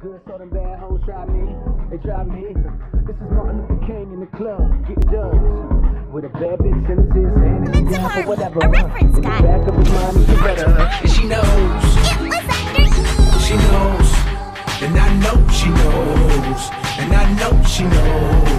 good, so them bad hoes try me. They try me. This is Martin Luther King in the club, getting dubs. With a bad bitch in his hand and he's down for whatever. A reference in guy. the back of his mind, he's better. And she knows. It was under E. She knows. And I know she knows. And I know she knows.